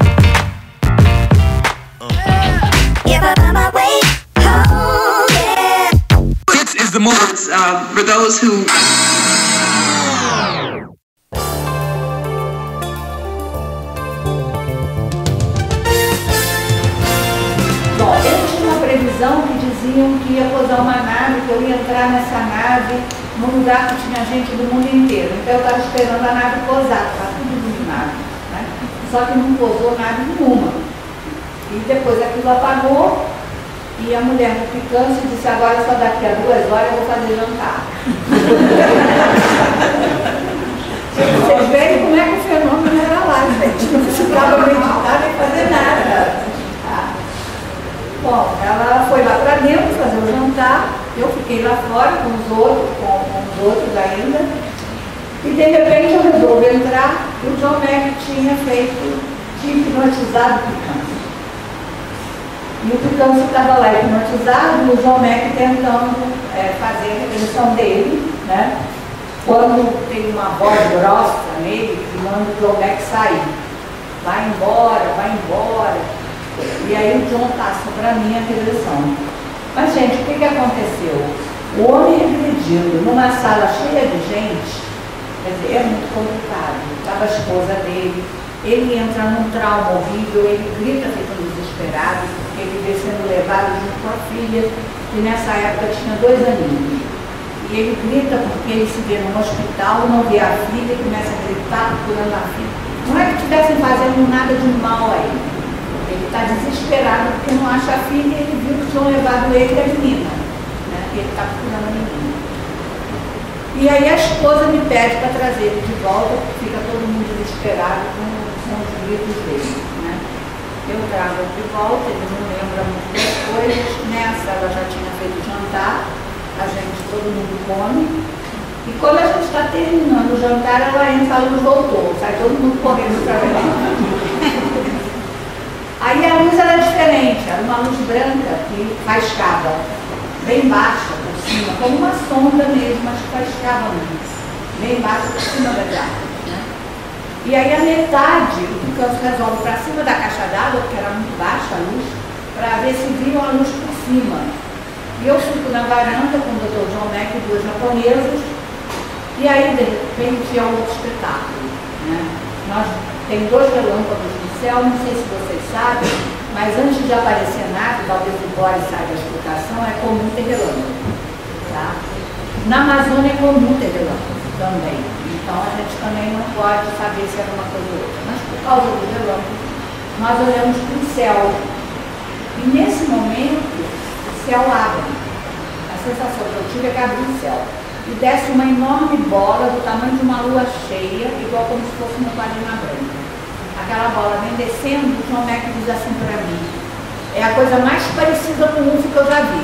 The movements for those who Bom, eu tinha uma previsão que diziam que ia posar uma nave, que eu ia entrar nessa nave num lugar que tinha gente do mundo inteiro. Então eu estava esperando a nave posar, estava tudo iluminado, né? Só que não posou nave nenhuma. E depois aquilo apagou. E a mulher no picante disse, agora só daqui a 2 horas eu vou fazer jantar. Vocês veem como é que o fenômeno era lá, gente. Não precisava meditar nem fazer nada. Bom, ela foi lá para dentro fazer o jantar, eu fiquei lá fora com os outros ainda. E de repente eu resolvi entrar e o John Mack tinha hipnotizado o picante. E o Picância estava lá hipnotizado, e o John Mack tentando fazer a regressão dele, né? Quando tem uma voz grossa nele, que manda o John Mack sair. Vai embora, vai embora. E aí o John passa para mim a regressão. Mas, gente, o que aconteceu? O homem regredindo numa sala cheia de gente, quer dizer, é muito complicado. Estava a esposa dele, ele entra num trauma horrível, ele grita feito desesperado, porque ele vê sendo levado junto com a filha, que nessa época tinha 2 aninhos. E ele grita porque ele se vê num hospital, não vê a filha, começa a gritar procurando a filha. Não é que estivessem fazendo nada de mal a ele. Ele está desesperado porque não acha a filha e ele viu que tinham levado ele e a menina. Né? E ele está procurando a menina. E aí a esposa me pede para trazer ele de volta, porque fica todo mundo desesperado com os gritos dele. Né? Eu trago ele de volta, ele não lembra muito das coisas. Nessa ela já tinha feito jantar, a gente, todo mundo come. E quando a gente está terminando o jantar, ela entra, a luz voltou, sai todo mundo correndo para ver. Aí a luz era diferente, era uma luz branca que faiscava, bem baixa por cima, como uma sonda mesmo, mas que faiscava muito, bem baixa por cima da grade. Né? E aí a metade, o Picância resolve para cima da caixa d'água, porque era muito baixa a luz, para ver se viam a luz por cima. E eu fico na varanda com o Dr. John Mack e 2 japonesas, e aí de repente é um outro espetáculo. Né? Tem 2 relâmpagos no céu, não sei se vocês sabem, mas antes de aparecer nada, talvez o Boris saiba a explicação, é comum ter relâmpago. Tá? Na Amazônia é comum ter relâmpago também, então a gente também não pode saber se era uma coisa ou outra. Mas por causa do relâmpago, nós olhamos para o céu. E nesse momento, o céu abre. A sensação que eu tive é que abriu o céu. E desce uma enorme bola do tamanho de uma lua cheia, igual como se fosse uma quadrilha branca. Aquela bola vem descendo, o John Mack diz assim para mim, é a coisa mais parecida com o UFO que eu já vi.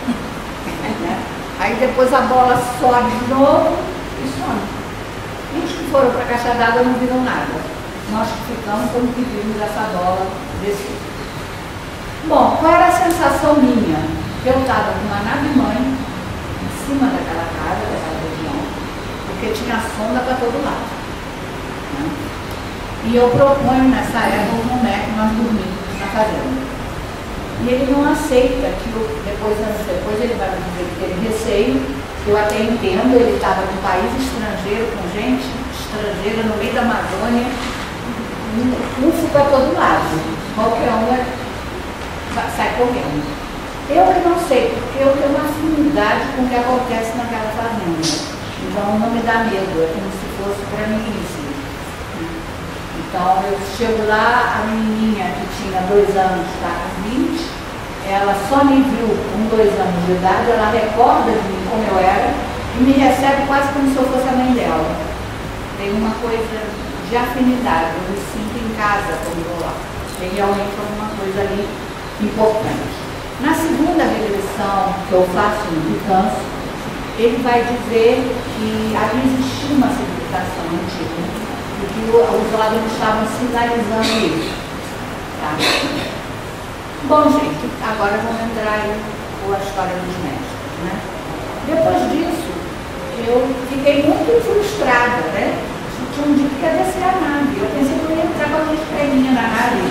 Aí depois a bola sobe de novo e some. E os que foram para a caixa d'água não viram nada. Nós que ficamos como que vimos essa bola descer. Bom, qual era a sensação minha? Eu estava com uma nave-mãe em cima daquela casa, daquela região, porque tinha sonda para todo lado. Né? E eu proponho nessa época o John Mack, nós dormimos na fazenda. E ele não aceita que anos depois ele vai me dizer que teve receio, que eu até entendo, ele estava num país estrangeiro, com gente estrangeira no meio da Amazônia, UFO para todo lado. Qualquer um sai correndo. Eu que não sei, porque eu tenho uma afinidade com o que acontece naquela fazenda. Então não me dá medo, é como se fosse para mim isso. Então eu chego lá, a menininha que tinha 2 anos está com 20, ela só me viu com 2 anos de idade, ela recorda de mim como eu era e me recebe quase como se eu fosse a mãe dela. Tem uma coisa de afinidade, eu me sinto em casa quando vou lá. Tem realmente alguma coisa ali importante. Na segunda regressão que eu faço no Picância, ele vai dizer que ali existia uma civilização antiga e que os órgãos estavam sinalizando isso. Tá? Bom, gente, agora vamos entrar aí com a história dos mestres. Né? Depois disso, eu fiquei muito frustrada, né? Tinha um dia que ia descer a nave. Eu pensei que eu ia entrar com a minha perninha na nave.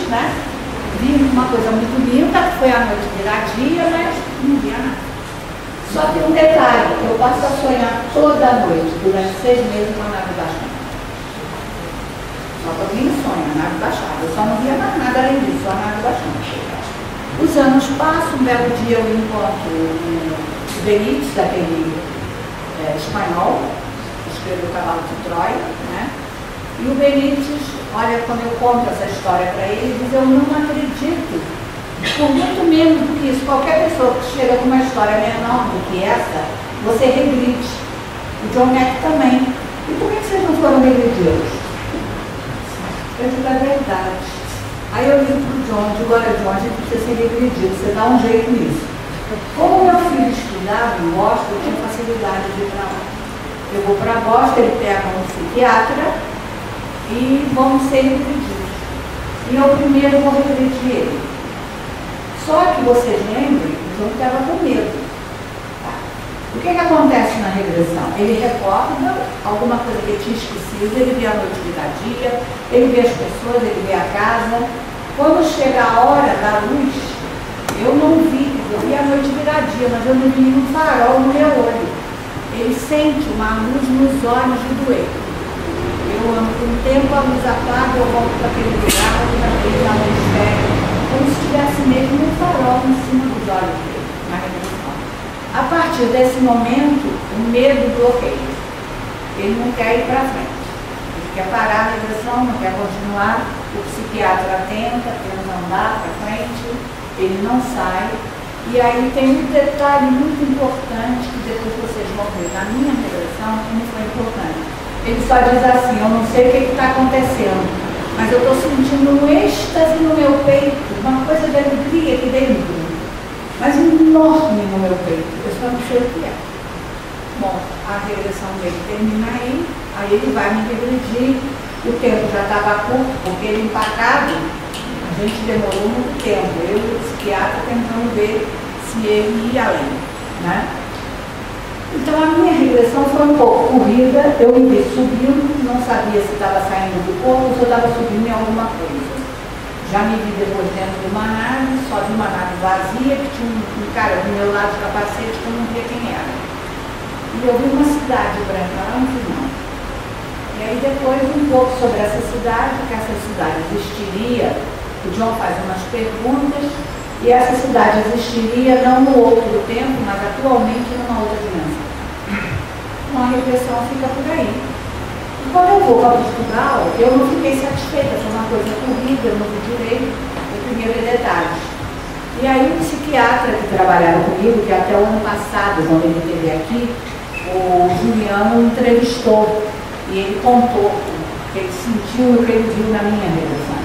né? Vi uma coisa muito linda, que foi a noite virar-dia, mas não via nada. Só que um detalhe, eu passo a sonhar toda noite, durante 6 meses, com a nave baixando. Só que eu vim em sonho, a nave baixava. Eu só não via mais nada além disso, só a nave baixando. Os anos passam, um belo dia eu encontro o Benítez, daquele espanhol, que escreveu O Cavalo de Troia, né? E o Benítez, olha, quando eu conto essa história para ele, ele diz, eu não acredito. Por muito menos do que isso, qualquer pessoa que chega com uma história menor do que essa, você regride. O John Mack também. E por que vocês não foram regredidos? Eu digo a verdade. Aí eu ligo para o John, digo, olha John, a gente precisa ser regredido, você dá um jeito nisso. Como meu filho estudava em Boston, eu tinha facilidade de ir para lá. Eu vou para Boston, ele pega um psiquiatra e vamos ser regredidos. E eu primeiro vou regredir ele. Só que vocês lembrem, o João estava com medo. Tá? O que acontece na regressão? Ele recorda alguma coisa que ele tinha esquecido, ele vê a noite virar-dia, ele vê as pessoas, ele vê a casa. Quando chega a hora da luz, eu não vi a noite virar-dia, mas eu não vi um farol no meu olho. Ele sente uma luz nos olhos de doer. Eu amo, com o tempo a luz apaga, eu volto para aquele lugar, outra vez a luz pega. Como se tivesse mesmo um farol em cima dos olhos dele, na regressão. A partir desse momento, o medo bloqueia. Ele não quer ir para frente. Ele quer parar a regressão, não quer continuar. O psiquiatra tenta andar para frente, ele não sai. E aí tem um detalhe muito importante que depois vocês vão ver na minha regressão, como foi importante. Ele só diz assim, eu não sei o que está acontecendo, mas eu estou sentindo um êxtase no meu peito, uma coisa de alegria aqui dentro, mas enorme no meu peito, eu só não sei o que é. Bom, a regressão dele termina aí ele vai me regredir, o tempo já estava curto, porque ele empacado, a gente demorou muito tempo, eu e o psiquiatra tentando ver se ele ia além, né? Então a minha regressão foi um pouco corrida, eu me vi subindo, não sabia se estava saindo do corpo ou se eu estava subindo em alguma coisa. Já me vi depois dentro de uma nave, só vi uma nave vazia, que tinha um cara do meu lado de capacete que eu não via quem era. E eu vi uma cidade branca lá no final. E aí depois um pouco sobre essa cidade, que essa cidade existiria, o John faz umas perguntas, e essa cidade existiria não no outro tempo, mas atualmente numa outra dimensão. Então a regressão fica por aí. E quando eu vou para Portugal, eu não fiquei satisfeita, foi uma coisa corrida, eu não vi direito, eu queria ver detalhes. E aí o psiquiatra que trabalhava comigo, que até o ano passado, quando ele esteve aqui, o Juliano me entrevistou e ele contou o que ele sentiu e o que ele viu na minha regressão.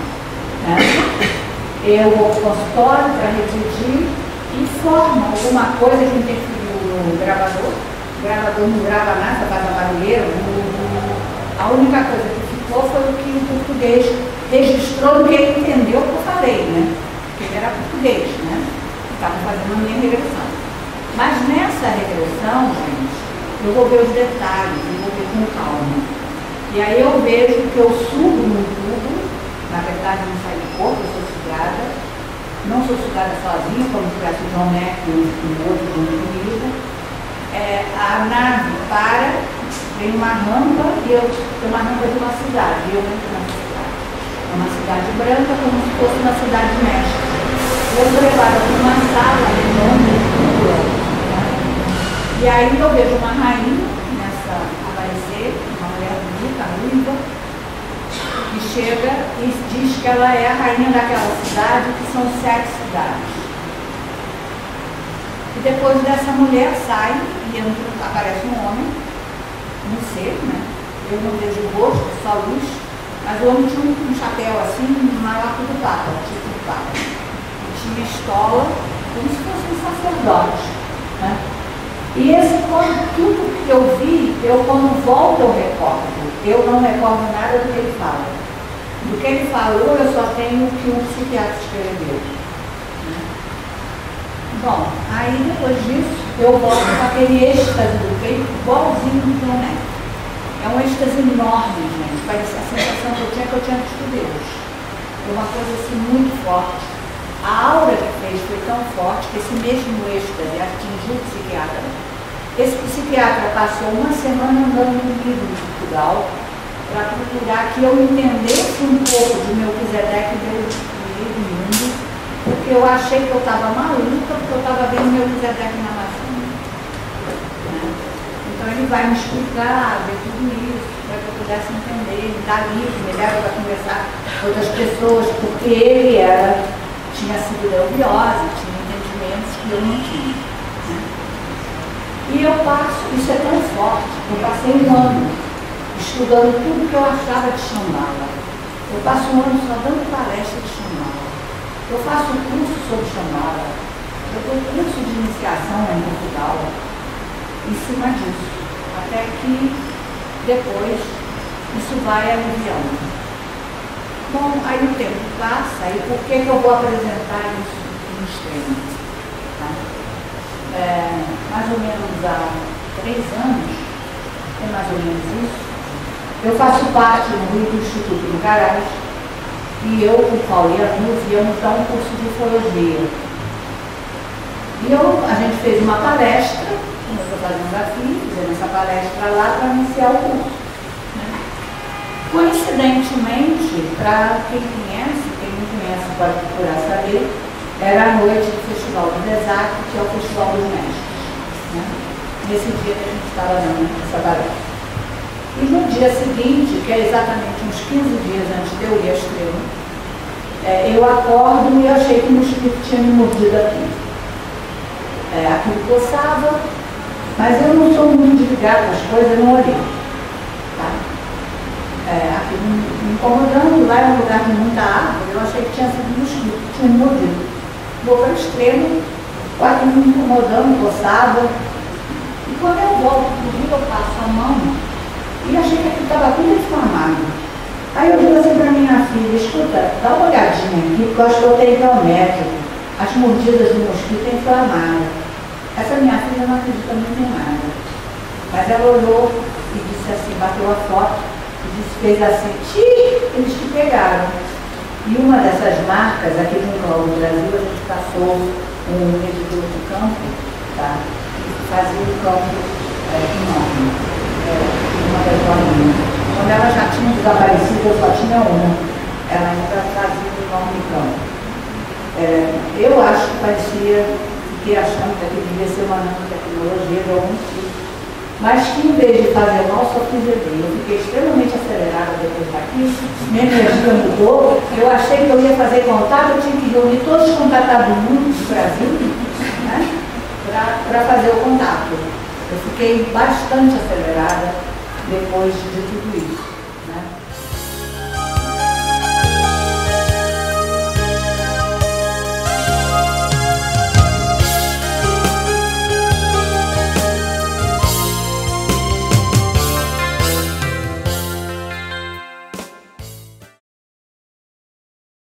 Né? Eu vou para o consultório para redigir e forma alguma coisa que interferiu no gravador. O gravador não grava nada, faz uma barulheira. A única coisa que ficou foi o que o português registrou do que ele entendeu que eu falei, né? Porque ele era português, né? Estava fazendo a minha regressão. Mas nessa regressão, gente, eu vou ver os detalhes, eu vou ver com calma. E aí eu vejo que eu subo no tubo, na verdade não saio do corpo, eu sou sugada. Não sou sugada sozinha, como se tivesse o John Mack e o outro junto comigo. A nave para, vem uma rampa e eu tenho uma rampa de uma cidade, e eu entro nessa cidade. É uma cidade branca, como se fosse uma cidade de México. Eu sou levada para uma sala enorme, e aí eu vejo uma rainha nessa aparecer, uma mulher bonita, ruiva, que chega e diz que ela é a rainha daquela cidade, que são 7 cidades. E depois dessa mulher sai e aparece um homem, um ser, né? Eu não vejo o rosto, só luz, mas o homem tinha um chapéu assim, maior que o do Papa, tipo do Papa. E tinha estola, como se fosse um sacerdote, né? E tudo que eu vi, quando volto eu recordo. Eu não recordo nada do que ele fala. Do que ele falou, eu só tenho o que um psiquiatra escreveu. Bom, aí depois disso, eu volto com aquele êxtase do peito, igualzinho do John Mack. É um êxtase enorme, gente. Parece a sensação que eu tinha visto Deus. foi uma coisa assim muito forte. A aura que fez foi tão forte que esse mesmo êxtase atingiu o psiquiatra. Esse psiquiatra passou uma semana andando comigo em Portugal para procurar que eu entendesse um pouco de Melquisedeque do mundo, porque eu achei que eu estava maluca, porque eu estava vendo Melquisedeque na maçã. Então ele vai me explicar, ver tudo isso, para que eu pudesse entender, me dar livro, me leva para conversar com outras pessoas, porque ele tinha sido eubiose, tinha entendimentos que eu não tinha. Né? E eu passo, isso é tão forte, eu passei um ano estudando tudo que eu achava de Shambhala. Eu passo um ano só dando palestra de Shambhala. Eu faço curso sobre Shambhala. Eu dou curso de iniciação em Portugal, em cima disso, até que depois isso vai aliviando. Bom, aí o tempo passa, e por que eu vou apresentar isso no extremo? Tá? Mais ou menos há 3 anos, é mais ou menos isso, eu faço parte no Rio do Instituto do Garage, e eu, com o Paulo e a Nuz, íamos dar um curso de ufologia. E a gente fez uma palestra, começou a fazer um desafio, fizemos essa palestra lá para iniciar o curso. Né? Coincidentemente, para quem não conhece pode procurar saber, era a noite do Festival do Desac, que é o Festival dos Mestres. Né? Nesse dia que a gente estava dando essa palestra. E no dia seguinte, que é exatamente uns 15 dias antes de eu ir a Extremo, eu acordo e achei que o mosquito tinha me mordido aqui. Aquilo coçava, mas eu não sou muito de ligar com as coisas, eu não olhei. Tá? Aquilo me incomodando, lá é um lugar de muita árvore, eu achei que tinha sido um mosquito, tinha me mordido. Vou para o Extremo, o aquilo me incomodando, coçava. E quando eu volto para o Rio, eu passo a mão e achei que aquilo estava tudo inflamado. Aí eu digo assim para minha filha, escuta, dá uma olhadinha aqui, porque eu acho que eu tenho que ir ao médico. As mordidas do mosquito inflamaram. Essa minha filha não acredita muito em nada. Mas ela olhou e disse assim, bateu a foto e disse, fez assim, eles te pegaram. E uma dessas marcas, aqui no Brasil, a gente passou um medidor de campo, tá? E fazia um campo enorme, uma das bolinhas. Quando ela já tinha desaparecido, eu só tinha uma. Ela ainda fazia um enorme campo. Eu acho que parecia, fiquei achando que aquilo devia ser uma nanotecnologia de algum tipo, mas que em vez de fazer mal, só fiz bem. Eu fiquei extremamente acelerada depois daqui, minha energia mudou, eu achei que eu ia fazer contato, eu tinha que reunir todos os contatados do mundo, do Brasil, né, para fazer o contato. Eu fiquei bastante acelerada depois de tudo isso.